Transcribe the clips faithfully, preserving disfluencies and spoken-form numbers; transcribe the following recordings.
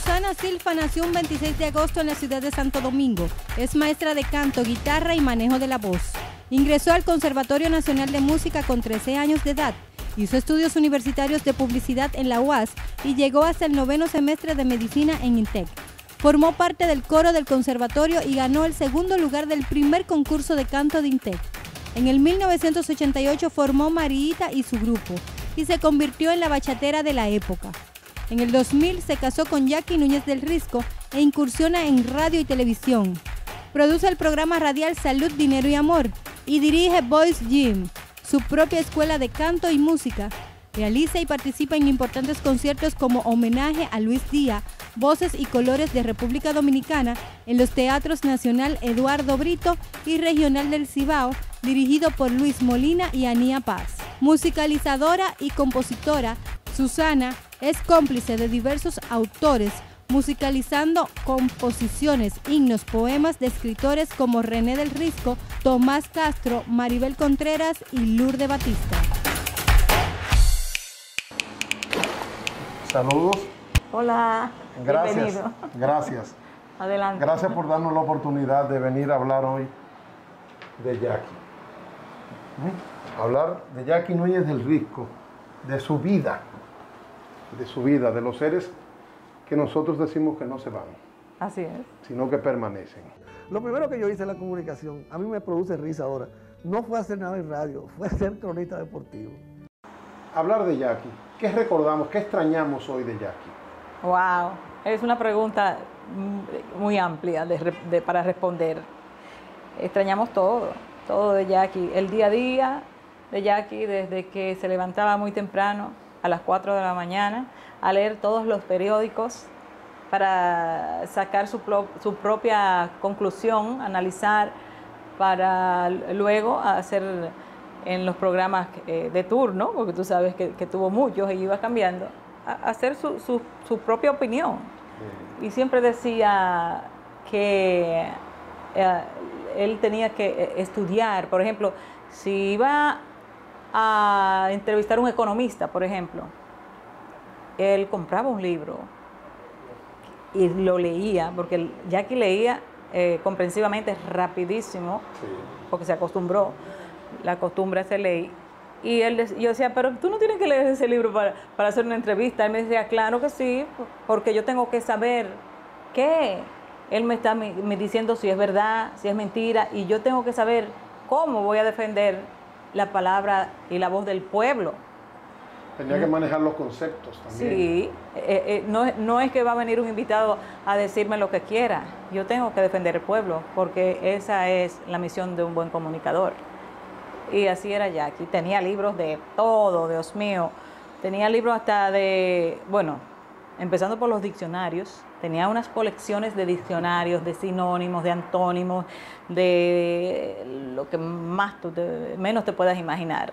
Susana Silfa nació un veintiséis de agosto en la ciudad de Santo Domingo. Es maestra de canto, guitarra y manejo de la voz. Ingresó al Conservatorio Nacional de Música con trece años de edad. Hizo estudios universitarios de publicidad en la U A S y llegó hasta el noveno semestre de medicina en INTEC. Formó parte del coro del conservatorio y ganó el segundo lugar del primer concurso de canto de INTEC. En el mil novecientos ochenta y ocho formó Mariita y su grupo y se convirtió en la bachatera de la época. En el dos mil se casó con Jackie Núñez del Risco e incursiona en radio y televisión. Produce el programa radial Salud, Dinero y Amor y dirige Voice Gym, su propia escuela de canto y música. Realiza y participa en importantes conciertos como homenaje a Luis Díaz, Voces y Colores de República Dominicana en los Teatros Nacional Eduardo Brito y Regional del Cibao, dirigido por Luis Molina y Anía Paz. Musicalizadora y compositora, Susana es cómplice de diversos autores, musicalizando composiciones, himnos, poemas de escritores como René del Risco, Tomás Castro, Maribel Contreras y Lourdes Batista. Saludos. Hola. Gracias. Bienvenido. Gracias. Adelante. Gracias por darnos la oportunidad de venir a hablar hoy de Jackie. ¿Mm? Hablar de Jackie Núñez del Risco, de su vida, de su vida, de los seres que nosotros decimos que no se van. Así es. Sino que permanecen. Lo primero que yo hice en la comunicación, a mí me produce risa ahora, no fue hacer nada en radio, fue ser cronista deportivo. Hablar de Jackie, ¿qué recordamos, qué extrañamos hoy de Jackie? Wow, es una pregunta muy amplia de, de, para responder. Extrañamos todo, todo de Jackie, el día a día de Jackie, desde que se levantaba muy temprano, a las cuatro de la mañana, a leer todos los periódicos para sacar su, su propia conclusión, analizar, para luego hacer en los programas eh, de turno, porque tú sabes que, que tuvo muchos y iba cambiando, a, a hacer su, su, su propia opinión. Sí. Y siempre decía que eh, él tenía que estudiar, por ejemplo, si iba a entrevistar a un economista, por ejemplo, él compraba un libro y lo leía, porque Jackie leía eh, comprensivamente, rapidísimo, sí, porque se acostumbró, la costumbre se leí. Y él, yo decía, pero tú no tienes que leer ese libro para, para hacer una entrevista. Él me decía, claro que sí, porque yo tengo que saber qué. Él me está me, me diciendo si es verdad, si es mentira, y yo tengo que saber cómo voy a defender la palabra y la voz del pueblo. Tenía que manejar los conceptos también. Sí, eh, eh, no, no es que va a venir un invitado a decirme lo que quiera. Yo tengo que defender el pueblo, porque esa es la misión de un buen comunicador. Y así era Jackie. Tenía libros de todo, Dios mío. Tenía libros hasta de, bueno, empezando por los diccionarios. Tenía unas colecciones de diccionarios, de sinónimos, de antónimos, de lo que más tú te, menos te puedas imaginar.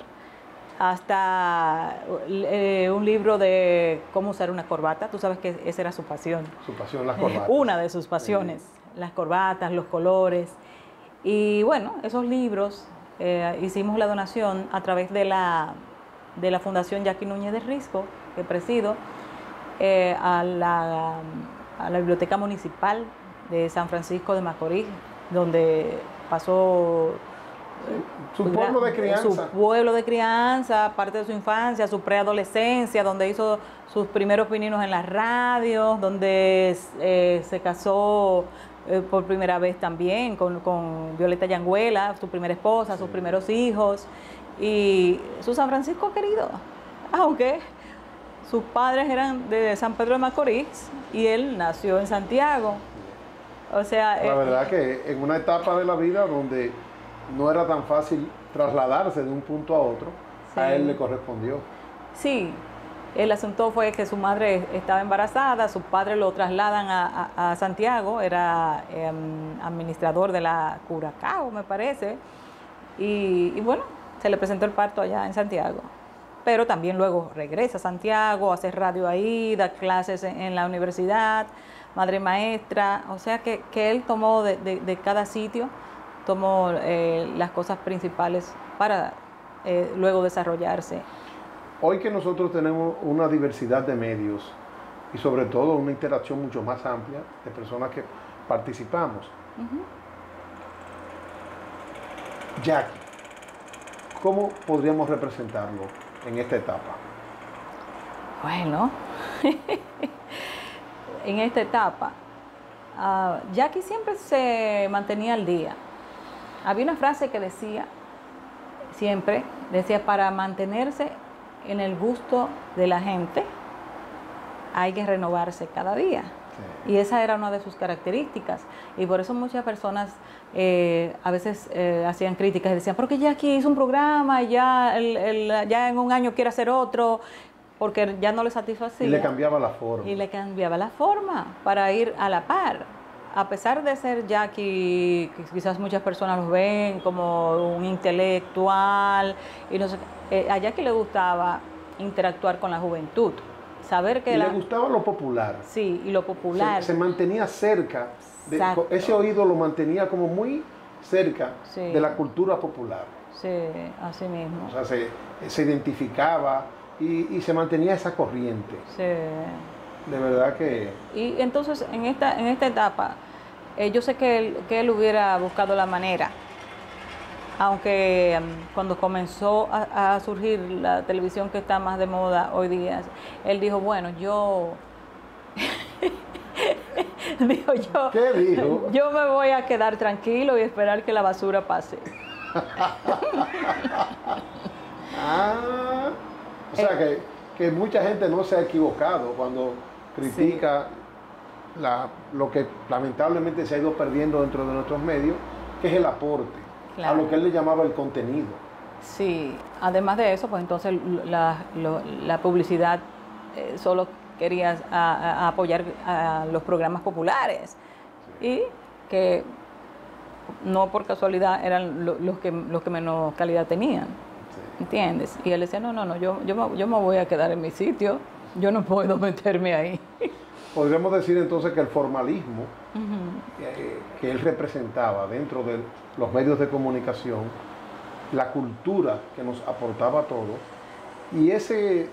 Hasta eh, un libro de cómo usar una corbata. Tú sabes que esa era su pasión. Su pasión, las corbatas. Una de sus pasiones, sí. Las corbatas, los colores. Y bueno, esos libros eh, hicimos la donación a través de la, de la Fundación Jackie Núñez del Risco, que presido, eh, a, la, a la Biblioteca Municipal de San Francisco de Macorís, donde pasó su pueblo de crianza. Su pueblo de crianza, parte de su infancia, su preadolescencia, donde hizo sus primeros pininos en las radios, donde eh, se casó eh, por primera vez también con, con Violeta Yanguela, su primera esposa, sí, sus primeros hijos, y su San Francisco querido, aunque sus padres eran de San Pedro de Macorís y él nació en Santiago. O sea, la eh, verdad que en una etapa de la vida donde no era tan fácil trasladarse de un punto a otro, sí, a él le correspondió. Sí, el asunto fue que su madre estaba embarazada, sus padres lo trasladan a, a, a Santiago, era eh, administrador de la Curacao, me parece, y, y bueno, se le presentó el parto allá en Santiago. Pero también luego regresa a Santiago, hace radio ahí, da clases en, en la universidad, madre maestra, o sea que, que él tomó de, de, de cada sitio, tomó eh, las cosas principales para eh, luego desarrollarse. Hoy que nosotros tenemos una diversidad de medios, y sobre todo una interacción mucho más amplia de personas que participamos. Ujú. Jackie, ¿cómo podríamos representarlo en esta etapa? Bueno, en esta etapa, uh, Jackie siempre se mantenía al día. Había una frase que decía, siempre, decía, para mantenerse en el gusto de la gente, hay que renovarse cada día. Sí. Y esa era una de sus características. Y por eso muchas personas eh, a veces eh, hacían críticas y decían, porque Jackie hizo un programa y ya, el, el, ya en un año quiere hacer otro, porque ya no le satisfacía. Y le cambiaba la forma. Y le cambiaba la forma para ir a la par. A pesar de ser Jackie, quizás muchas personas lo ven como un intelectual, y no sé, eh, a Jackie le gustaba interactuar con la juventud. Saber que y la, le gustaba lo popular. Sí, y lo popular. Se, se mantenía cerca, de, ese oído lo mantenía como muy cerca sí. de la cultura popular. Sí, así mismo. O sea, se, se identificaba y, y se mantenía esa corriente. Sí. De verdad que... Y entonces en esta, en esta etapa, eh, yo sé que él, que él hubiera buscado la manera, aunque um, cuando comenzó a, a surgir la televisión que está más de moda hoy día, él dijo, bueno, yo... dijo yo, ¿Qué dijo? Yo me voy a quedar tranquilo y esperar que la basura pase. Ah, o sea que, que mucha gente no se ha equivocado cuando critica sí. la, lo que lamentablemente se ha ido perdiendo dentro de nuestros medios, que es el aporte. Claro. A lo que él le llamaba el contenido. Sí, además de eso, pues entonces la, lo, la publicidad eh, solo quería a, a apoyar a los programas populares sí. y que no por casualidad eran lo, los, que, los que menos calidad tenían, sí. ¿entiendes? Y él decía, no, no, no, yo, yo, me, yo me voy a quedar en mi sitio, yo no puedo meterme ahí. Podríamos decir entonces que el formalismo uh-huh. eh, que él representaba dentro de los medios de comunicación, la cultura que nos aportaba a todos, y ese,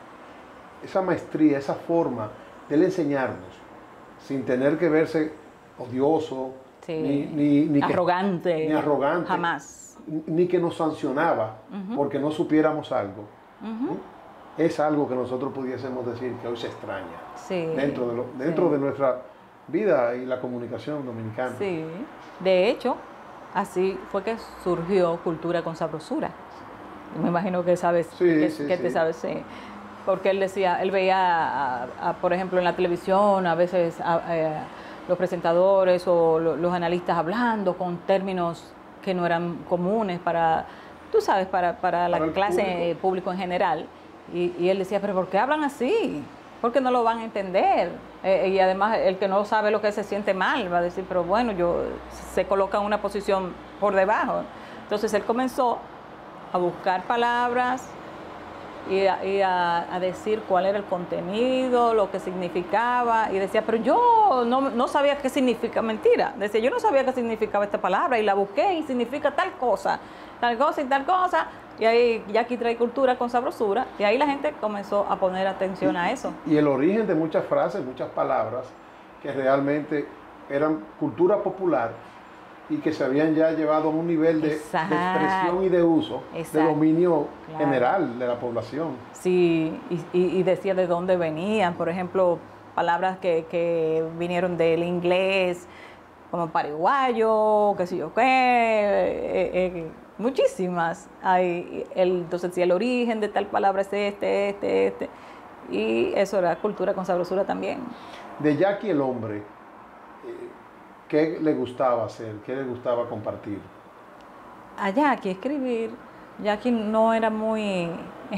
esa maestría, esa forma de él enseñarnos, sin tener que verse odioso, sí. ni, ni, ni arrogante, que, ni arrogante, jamás, ni que nos sancionaba uh-huh. porque no supiéramos algo. Uh-huh. ¿eh? Es algo que nosotros pudiésemos decir que hoy se extraña sí. dentro, de, lo, dentro sí. de nuestra vida y la comunicación dominicana. Sí, de hecho, así fue que surgió Cultura con Sabrosura. Me imagino que sabes, sí, que, sí, que sí. te sabes, sí. Porque él decía, él veía, a, a, por ejemplo, en la televisión, a veces a, a, los presentadores o lo, los analistas hablando con términos que no eran comunes para, tú sabes, para, para la para clase público. público en general. Y, y él decía, pero ¿por qué hablan así? Porque no lo van a entender. Eh, y además, el que no sabe lo que se siente mal va a decir, pero bueno, yo se coloca en una posición por debajo. Entonces él comenzó a buscar palabras y, a, y a, a decir cuál era el contenido, lo que significaba. Y decía, pero yo no, no sabía qué significa mentira. Decía, yo no sabía qué significaba esta palabra y la busqué y significa tal cosa, tal cosa y tal cosa. Y ahí Jackie trae Cultura con Sabrosura, y ahí la gente comenzó a poner atención a eso. Y el origen de muchas frases, muchas palabras, que realmente eran cultura popular y que se habían ya llevado a un nivel de, de expresión y de uso, Exacto. de dominio claro. general de la población. Sí, y, y, y decía de dónde venían, por ejemplo, palabras que, que vinieron del inglés, como paraguayo, qué sé yo qué, eh, eh, muchísimas. Hay el, entonces, si el origen de tal palabra es este, este, este. Y eso era Cultura con Sabrosura también. De Jackie el hombre, ¿qué le gustaba hacer? ¿Qué le gustaba compartir? A Jackie escribir. Jackie no era muy...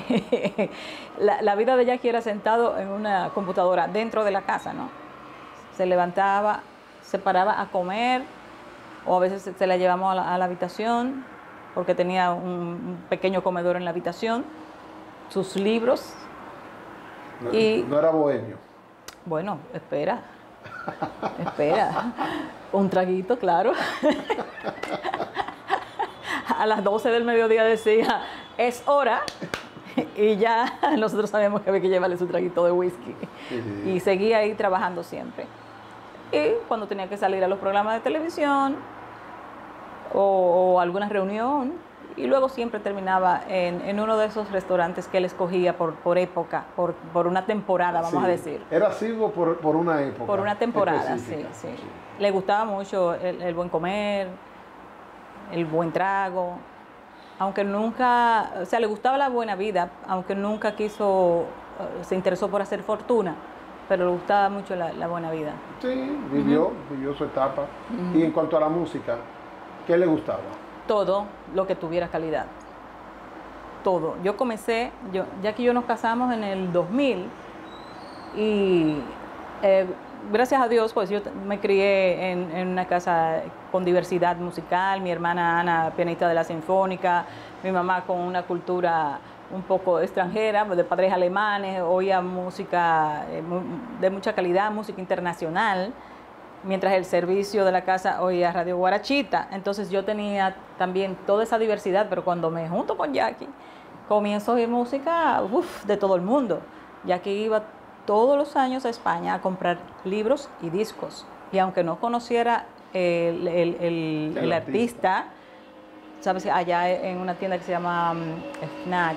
la, la vida de Jackie era sentado en una computadora dentro de la casa, ¿no? Se levantaba, se paraba a comer, o a veces se la llevamos a la, a la habitación, porque tenía un, un pequeño comedor en la habitación, sus libros. No, y, no era bohemio. Bueno, espera, espera, un traguito, claro. A las doce del mediodía decía, es hora, y ya nosotros sabemos que había que llevarle su traguito de whisky. Sí. Y seguía ahí trabajando siempre. Y cuando tenía que salir a los programas de televisión o, o alguna reunión, y luego siempre terminaba en, en uno de esos restaurantes que él escogía por, por época, por, por una temporada, vamos sí. a decir. Era asiduo por, por una época. Por una temporada, sí, sí, sí. Le gustaba mucho el, el buen comer, el buen trago, aunque nunca, o sea, le gustaba la buena vida, aunque nunca quiso, se interesó por hacer fortuna, pero le gustaba mucho la, la buena vida. Sí, vivió, uh-huh. vivió su etapa. Uh-huh. Y en cuanto a la música, ¿qué le gustaba? Todo lo que tuviera calidad. Todo. Yo comencé, yo, ya que yo nos casamos en el dos mil y eh, gracias a Dios, pues yo me crié en, en una casa con diversidad musical, mi hermana Ana, pianista de la Sinfónica, mi mamá con una cultura un poco extranjera, de padres alemanes, oía música de mucha calidad, música internacional, mientras el servicio de la casa oía Radio Guarachita. Entonces yo tenía también toda esa diversidad, pero cuando me junto con Jackie, comienzo a oír música uf, de todo el mundo. Jackie iba todos los años a España a comprar libros y discos. Y aunque no conociera el, el, el, el artista, artista, sabes, allá en una tienda que se llama um, Fnac,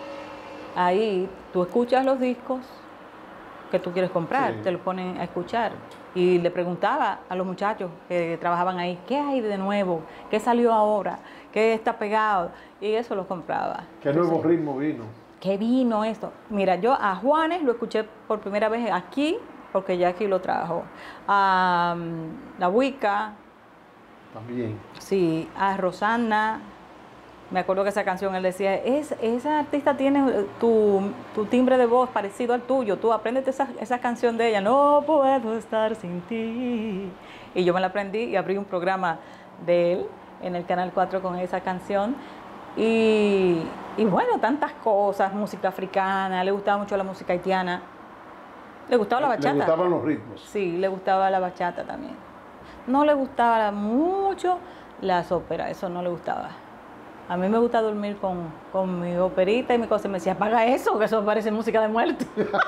ahí tú escuchas los discos que tú quieres comprar, sí. te los ponen a escuchar. Y le preguntaba a los muchachos que trabajaban ahí, ¿qué hay de nuevo? ¿Qué salió ahora? ¿Qué está pegado? Y eso lo compraba. ¿Qué Entonces, nuevo ritmo vino? ¿Qué vino esto? Mira, yo a Juanes lo escuché por primera vez aquí, porque Jackie lo trajo. A um, La Wicca. También. Sí, a Rosana. Me acuerdo que esa canción él decía, es, esa artista tiene tu, tu timbre de voz parecido al tuyo, tú apréndete esa, esa canción de ella, no puedo estar sin ti. Y yo me la aprendí y abrí un programa de él en el Canal cuatro con esa canción. Y, y bueno, tantas cosas, música africana, le gustaba mucho la música haitiana, le gustaba la bachata. Le gustaban los ritmos. Sí, le gustaba la bachata también. No le gustaba mucho las óperas, eso no le gustaba. A mí me gusta dormir con, con mi operita y mi cosa. Me decía, apaga eso, que eso parece música de muerte.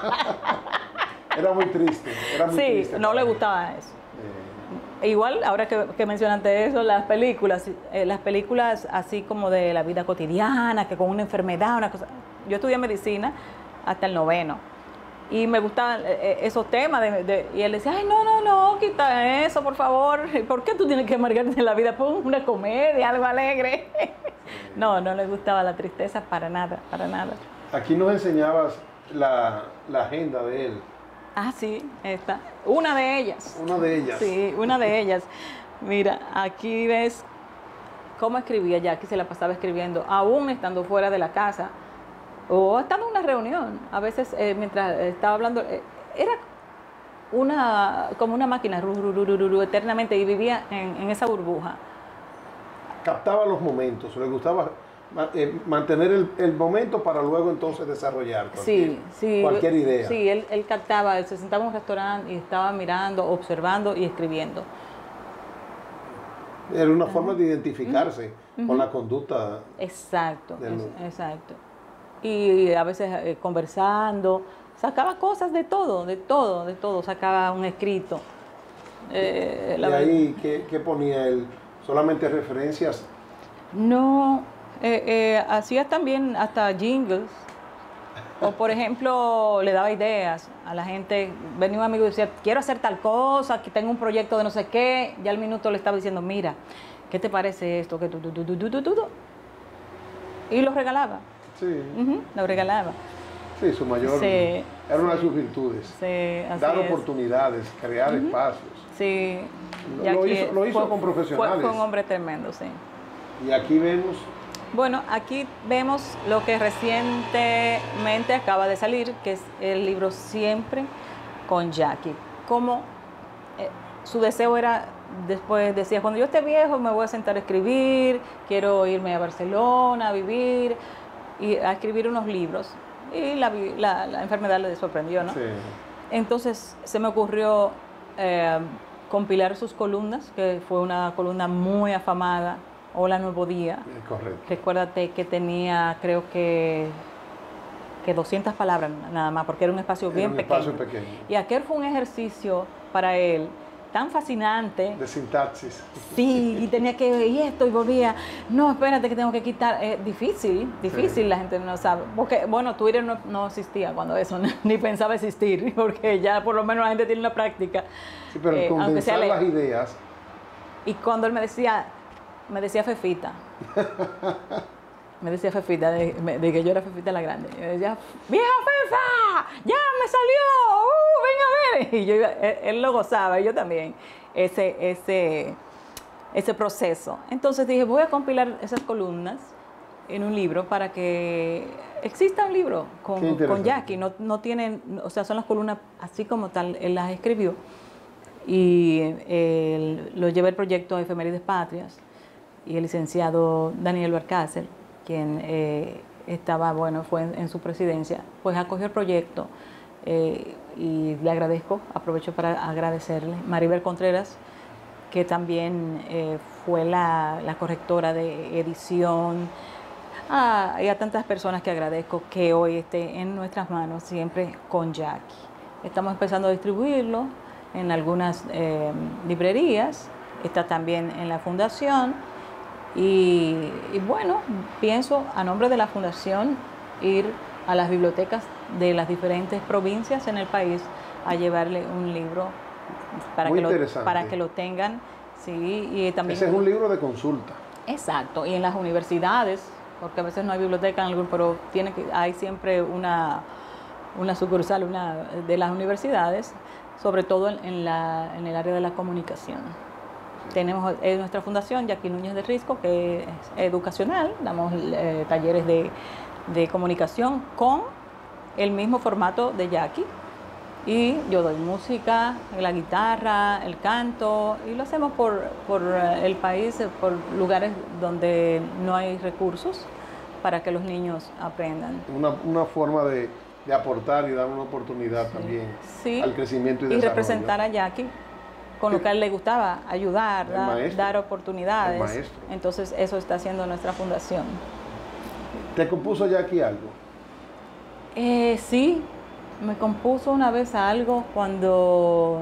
Era muy triste. Era muy sí, triste no le gustaba eso. Eh. Igual, ahora que, que mencionaste eso, las películas, eh, las películas así como de la vida cotidiana, que con una enfermedad, una cosa. Yo estudié medicina hasta el noveno. Y me gustaban eh, esos temas. De, de, y él decía, ay, no, no, no, quita eso, por favor. ¿Por qué tú tienes que amargarte en la vida? Pon una comedia, algo alegre. No, no le gustaba la tristeza para nada, para nada. Aquí nos enseñabas la, la agenda de él. Ah, sí, esta. Una de ellas. Una de ellas. Sí, una de ellas. Mira, aquí ves cómo escribía Jackie, se la pasaba escribiendo, aún estando fuera de la casa. O estando en una reunión, a veces eh, mientras estaba hablando, eh, era una como una máquina, ru, ru, ru, ru, ru, eternamente, y vivía en, en esa burbuja. Captaba los momentos, le gustaba eh, mantener el, el momento para luego entonces desarrollar cualquier, sí, sí, cualquier idea. Sí, él, él captaba, él se sentaba en un restaurante y estaba mirando, observando y escribiendo. Era una uh-huh. forma de identificarse uh-huh. con la conducta. Exacto, del... es, exacto. Y a veces eh, conversando, sacaba cosas de todo, de todo, de todo, sacaba un escrito. Eh, ¿Y ahí qué, qué ponía él? ¿Solamente referencias? No, eh, eh, hacía también hasta jingles. O por ejemplo, le daba ideas a la gente. Venía un amigo y decía, quiero hacer tal cosa, que tengo un proyecto de no sé qué. Ya al minuto le estaba diciendo, mira, ¿qué te parece esto? Que tú, tú, tú, tú, tú, tú, tú. Y lo regalaba. Sí. Uh-huh, lo regalaba. Sí, su mayor... Sí, era una sí, de sus virtudes. Sí, así Dar es. oportunidades, crear uh-huh. espacios. Sí. Lo, lo hizo, lo hizo fue, con profesionales. Fue, fue un hombre tremendo, sí. Y aquí vemos... Bueno, aquí vemos lo que recientemente acaba de salir, que es el libro Siempre con Jackie. Como eh, su deseo era... Después decía, cuando yo esté viejo me voy a sentar a escribir, quiero irme a Barcelona a vivir y a escribir unos libros. Y la, la, la enfermedad le sorprendió, ¿no? Sí. Entonces se me ocurrió eh, compilar sus columnas, que fue una columna muy afamada, Hola Nuevo Día. Correcto. Recuérdate que tenía, creo que que doscientas palabras nada más, porque era un espacio Era bien un pequeño. espacio pequeño. Y aquel fue un ejercicio para él tan fascinante. De sintaxis. Sí, y tenía que y esto y volvía, no, espérate que tengo que quitar. Es difícil, difícil, sí. La gente no sabe. Porque, bueno, Twitter no, no existía cuando eso, ni pensaba existir, porque ya por lo menos la gente tiene una práctica. Sí, pero eh, condensar las ideas. Y cuando él me decía, me decía Fefita, me decía Fefita, de, de que yo era Fefita la grande. Yo decía, ¡vieja Fefa! ¡Ya me salió! ¡Uh, ven a ver! Y yo iba, él, él lo gozaba, y yo también, ese, ese, ese proceso. Entonces dije, voy a compilar esas columnas en un libro para que exista un libro con, con Jackie. No, no tienen, o sea, son las columnas así como tal, él las escribió. Y eh, lo llevé el proyecto Efemérides Patrias, y el licenciado Daniel Barcácer, quien eh, estaba, bueno, fue en, en su presidencia, pues acogió el proyecto eh, y le agradezco, aprovecho para agradecerle. Maribel Contreras, que también eh, fue la, la correctora de edición, ah, y a tantas personas que agradezco que hoy esté en nuestras manos, siempre con Jackie. Estamos empezando a distribuirlo en algunas eh, librerías, está también en la fundación. Y, y bueno, pienso a nombre de la Fundación ir a las bibliotecas de las diferentes provincias en el país a llevarle un libro para, Muy que, interesante. lo, para que lo tengan. Sí, y también, ese es un libro de consulta. Exacto, y en las universidades, porque a veces no hay biblioteca en algún, pero tiene que, hay siempre una, una sucursal una, de las universidades, sobre todo en, en, la, en el área de la comunicación. Tenemos eh, nuestra fundación, Jackie Núñez de Risco, que es educacional, damos eh, talleres de, de comunicación con el mismo formato de Jackie, y yo doy música, la guitarra, el canto, y lo hacemos por, por el país, por lugares donde no hay recursos para que los niños aprendan. Una, una forma de, de aportar y dar una oportunidad sí. también sí. al crecimiento y, y desarrollo. representar a Jackie con lo que a él le gustaba, ayudar, dar, dar oportunidades. Entonces eso está haciendo nuestra fundación. ¿Te compuso Jackie algo? Eh, sí, me compuso una vez algo cuando,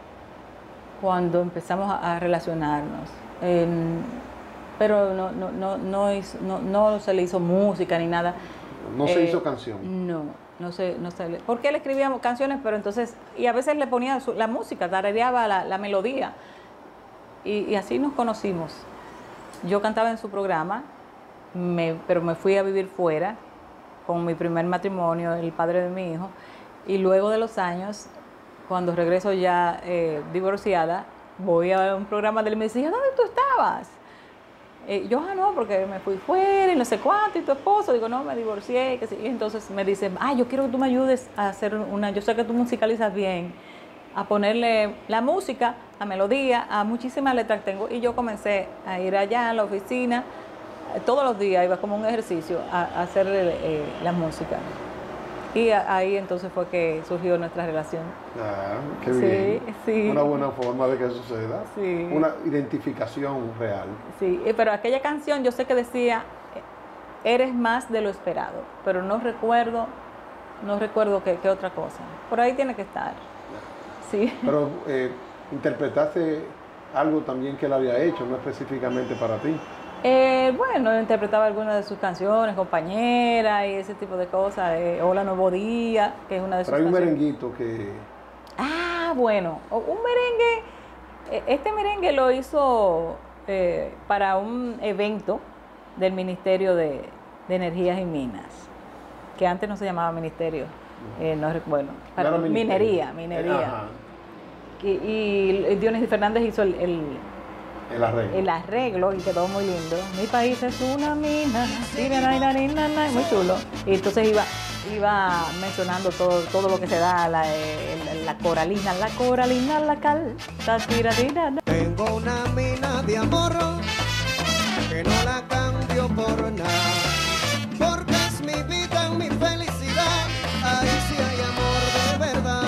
cuando empezamos a, a relacionarnos. Eh, pero no, no, no, no, hizo, no, no se le hizo música ni nada. ¿No se eh, hizo canción? No. No sé, no sé, porque él escribía canciones, pero entonces, y a veces le ponía su, la música, tarareaba la, la melodía, y, y así nos conocimos. Yo cantaba en su programa, me, pero me fui a vivir fuera con mi primer matrimonio, el padre de mi hijo, y luego de los años, cuando regreso ya eh, divorciada, voy a un programa de él y me decía, ¿dónde tú estabas? Eh, yo, ah, no, porque me fui fuera y no sé cuánto, y tu esposo, digo, no, me divorcié, que sí. Y entonces me dice, ah, yo quiero que tú me ayudes a hacer una, yo sé que tú musicalizas bien, a ponerle la música, la melodía, a muchísimas letras que tengo, y yo comencé a ir allá a la oficina, eh, todos los días iba como un ejercicio a, a hacer eh, la música. Y a, ahí entonces fue que surgió nuestra relación. Ah, qué sí, bien. Sí. Una buena forma de que suceda. Sí. Una identificación real. Sí, pero aquella canción yo sé que decía, eres más de lo esperado, pero no recuerdo, no recuerdo qué, qué otra cosa. Por ahí tiene que estar. Sí. Pero eh, interpretaste algo también que él había hecho, no específicamente para ti. Eh, bueno, interpretaba algunas de sus canciones, Compañera y ese tipo de cosas. Eh, Hola Nuevo Día, que es una de sus canciones. Pero hay un canciones. merenguito que... Ah, bueno, un merengue, este merengue lo hizo eh, para un evento del Ministerio de, de Energías y Minas, que antes no se llamaba Ministerio, eh, no, bueno, para Claro, minería, minería. Y, y Dionisio Fernández hizo el... el El arreglo. El arreglo y quedó muy lindo. Mi país es una mina, muy chulo. Y entonces iba, iba mencionando todo, todo lo que se da, la, la, la coralina, la coralina, la cal, ta, tira, tira. Tengo una mina de amor que no la cambio por nada, porque es mi vida, mi felicidad, ahí sí hay amor de verdad.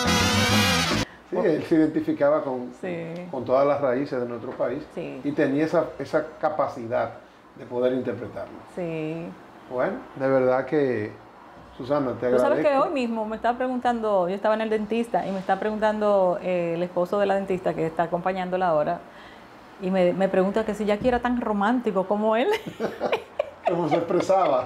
Sí, él se identificaba con, sí. con todas las raíces de nuestro país sí. y tenía esa, esa capacidad de poder interpretarlo. Sí. Bueno, de verdad que Susana, te Tú agradezco. sabes que hoy mismo me estaba preguntando, yo estaba en el dentista y me está preguntando eh, el esposo de la dentista que está acompañándola ahora, y me, me pregunta que si Jackie era tan romántico como él. Como se expresaba.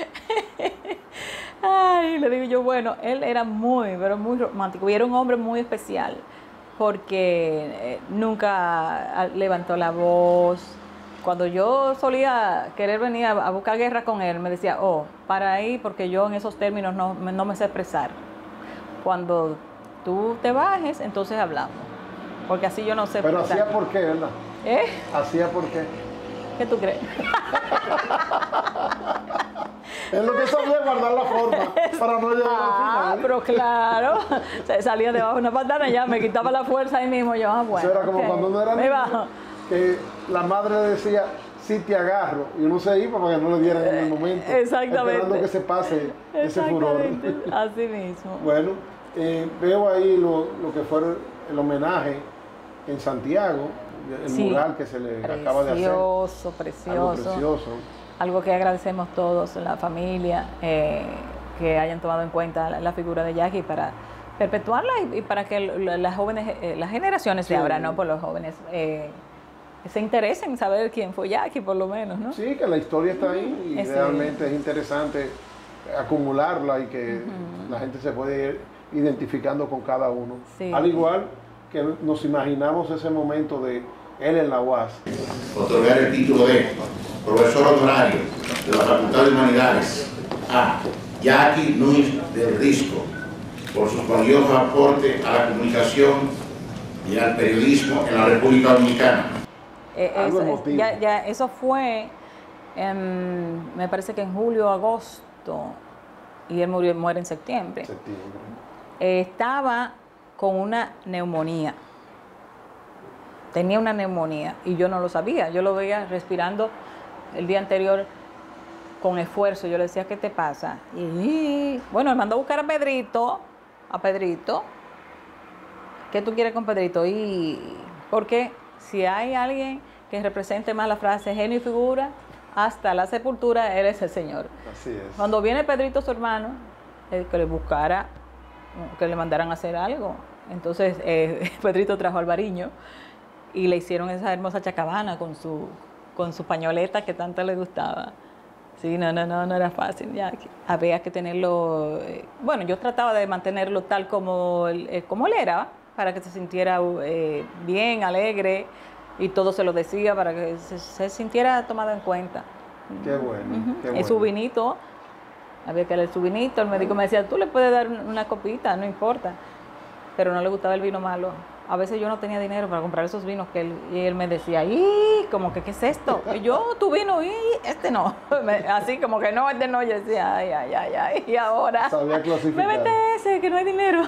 Ay, le digo yo, bueno, él era muy, pero muy romántico y era un hombre muy especial porque eh, nunca levantó la voz. Cuando yo solía querer venir a, a buscar guerra con él, me decía, oh, para ahí porque yo en esos términos no, no me sé expresar. Cuando tú te bajes, entonces hablamos, porque así yo no sé Pero expresar. hacía por qué, ¿verdad? ¿Eh? Hacía por qué. ¿Qué tú crees? Es lo que sabía guardar la forma para no llegar Ah, al final. pero claro, se salía debajo de una pantana y ya me quitaba la fuerza ahí mismo. Yo, ah, bueno. Eso era como ok, cuando uno era me niño, bajo. que la madre decía, sí te agarro, y uno se iba para que no le dieran en el momento. Exactamente. Esperando que se pase ese furor. Exactamente, así mismo. Bueno, eh, veo ahí lo, lo que fue el homenaje en Santiago, el Sí, mural que se le acaba de hacer. Precioso, Algo precioso. precioso. Algo que agradecemos todos, la familia, eh, que hayan tomado en cuenta la, la figura de Jackie para perpetuarla y, y para que la- las jóvenes, eh, las generaciones Sí. de ahora, no por los jóvenes, eh, se interesen en saber quién fue Jackie, por lo menos, ¿no? Sí, que la historia está ahí y Ese- realmente es interesante acumularla y que la gente se puede ir identificando con cada uno. Sí. Al igual que nos imaginamos ese momento de él en la U A S. Otorgar el título de profesor honorario de la Facultad de Humanidades a Jackie Núñez del Risco por su valioso aporte a la comunicación y al periodismo en la República Dominicana. Eh, Algo eso, es- emotivo. ya, ya, eso fue, en, me parece que en julio, agosto, y él murió, muere en septiembre. Septiembre. Eh, estaba con una neumonía. Tenía una neumonía y yo no lo sabía. Yo lo veía respirando el día anterior con esfuerzo. Yo le decía, ¿qué te pasa? Y bueno, él mandó a buscar a Pedrito, a Pedrito. ¿Qué tú quieres con Pedrito? Y porque si hay alguien que represente más la frase genio y figura, hasta la sepultura, él es el Señor. Así es. Cuando viene Pedrito, su hermano, eh, que le buscara, que le mandaran a hacer algo. Entonces, eh, Pedrito trajo al Albariño y le hicieron esa hermosa chacabana con su, con su pañoleta que tanto le gustaba. Sí, no, no, no, no era fácil. Ya, que había que tenerlo, eh, bueno, yo trataba de mantenerlo tal como él, eh, como él era, para que se sintiera eh, bien, alegre, y todo se lo decía para que se, se sintiera tomado en cuenta. Qué bueno, Ujú. qué El bueno. su vinito, había que darle su vinito, el médico me decía, tú le puedes dar una copita, no importa, pero no le gustaba el vino malo. A veces yo no tenía dinero para comprar esos vinos que él, y él me decía, ¡y! Como que, ¿qué es esto? Y yo, tu vino, y este no. Me- Así como que no, este no. Yo decía, ay, ay, ay, ay, y ahora, Sabía clasificar. bébete ese, que no hay dinero.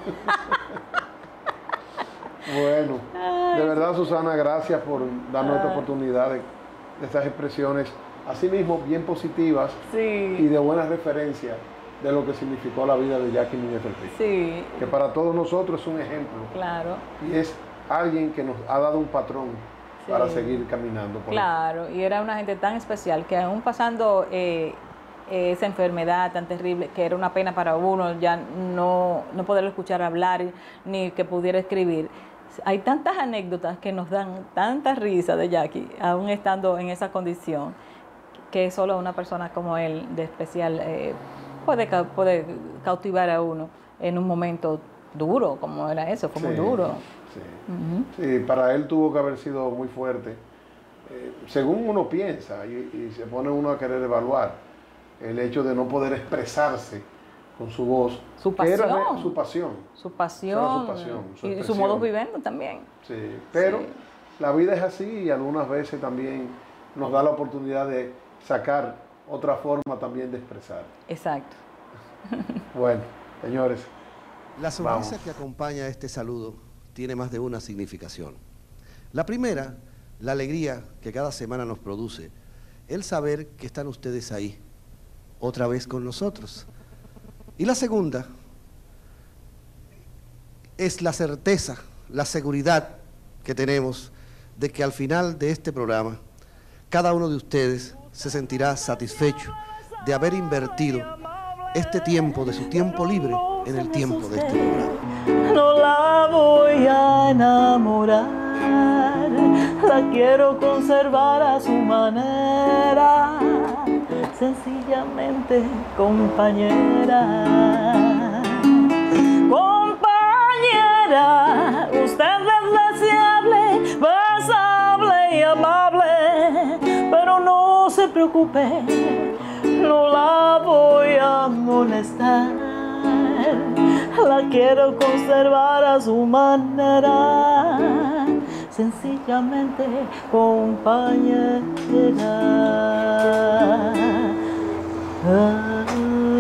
Bueno, de verdad, Susana, gracias por darnos esta Ah. oportunidad de, de estas expresiones, asimismo bien positivas y Sí, de buena referencia de lo que significó la vida de Jackie Núñez del Risco. sí, Que para todos nosotros es un ejemplo claro. y es alguien que nos ha dado un patrón Sí. para seguir caminando. por Claro, y era una gente tan especial que aún pasando eh, eh, esa enfermedad tan terrible, que era una pena para uno ya no, no poderlo escuchar hablar ni que pudiera escribir. Hay tantas anécdotas que nos dan tanta risa de Jackie, aún estando en esa condición, que solo una persona como él, de especial, eh, puede, ca- puede cautivar a uno en un momento duro, como era eso, fue muy Sí, duro. Sí. Ujú. Sí, para él tuvo que haber sido muy fuerte. Eh, según uno piensa y, y se pone uno a querer evaluar el hecho de no poder expresarse con su voz, Su que era pasión. re- su pasión. Su pasión, Era su pasión, su y su expresión. modo viviendo también. Sí, pero Sí. la vida es así y algunas veces también nos da la oportunidad de sacar otra forma también de expresar. Exacto. Bueno, señores, La sonrisa Vamos. que acompaña este saludo tiene más de una significación. La primera, la alegría que cada semana nos produce, el saber que están ustedes ahí, otra vez con nosotros. Y la segunda, es la certeza, la seguridad que tenemos de que al final de este programa, cada uno de ustedes se sentirá satisfecho de haber invertido este tiempo de su tiempo libre en el tiempo de este programa. No la voy a enamorar, la quiero conservar a su manera, sencillamente compañera. Compañera, usted es deseable, besable y amable, pero no se preocupe, no la voy a molestar, la quiero conservar a su manera, sencillamente compañera. Ah.